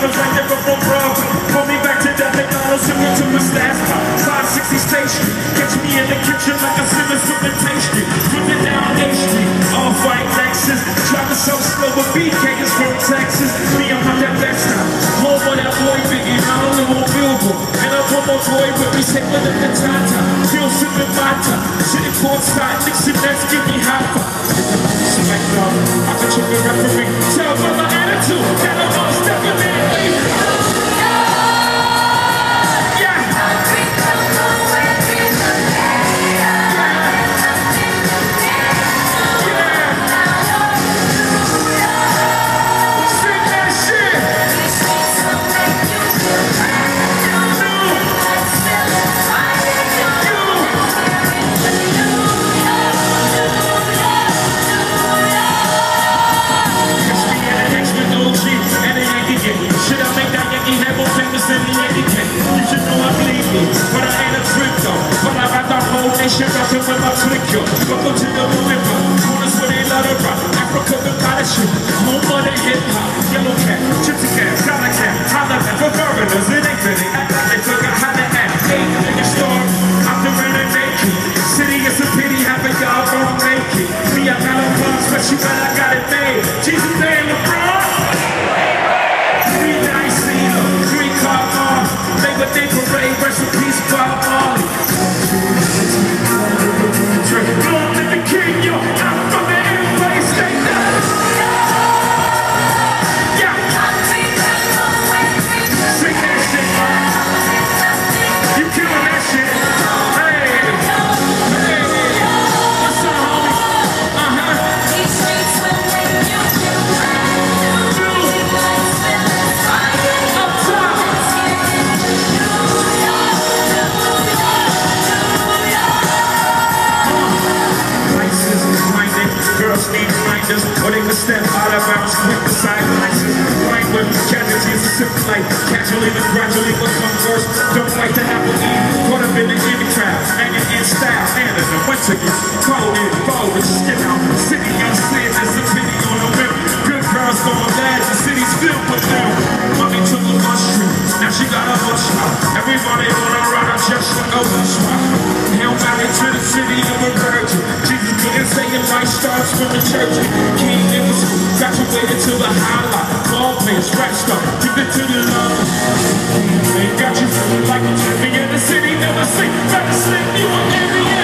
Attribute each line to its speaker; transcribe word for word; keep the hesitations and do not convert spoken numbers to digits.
Speaker 1: was like never from wrong. Pull me back to that McDonald's, similar to my stash top. five sixty station, catch me in the kitchen like a Simmons whipping pastry. Whipping down A Street, all white Lexus. Driving so slow, but B K is from Texas. Me, I'm on that best now. Home of that boy Biggie, I don't live on Billboard. And I want my boy with me, safer than the Tata. Still sipping vodka, sitting courtside, Nixon, that's give me high five. Smack dog, I can check the referee. Tell by my attitude that I'm most definitely. Rapping with my click, yo. Welcome to the river. Corners where they love to rock. Africa, the cottage shit. Home of the hip hop. Yellow cat, gypsy cat, skyline cat, holla cat. For foreigners, it ain't good. They act like they forgot how to act. Eight nigga star, I'm the runner naked. City is a pity, having y'all gon' make it. Me, I got a plug, but you bet I got it made. Jesus name, LeBron. Three nice Cena, three car on. Labor Day parade, rest in peace, Bob Marley. Born to the king, yo, I'm from the Empire State. Yeah. Sing that shit, man. You killing that shit. Hey. Hey. What's up, homie? Uh-huh. Up top. Girls need reminders, or they can step out of bounds quick to silences. Flying with casualties, a simple life. Casually but gradually become worse. Don't like to have a lead. Caught up in the in crowd, hanging in style. And in the winter gets cold in, bold with skin out. City on sin, there's a pity on the whip. Good girls going bad, the city's filled with them. Mommy took a bus trip, now she got a bus stop. Everybody on her ride, I'm just like a bus swap. Hail Valley to the city of a virgin. Jesus didn't say your life starts from the church. King in the school, graduated to the highlight. Ball players, rap star, give it to the love. They got you feeling like a champion. The city never sleep, better sleep, you on every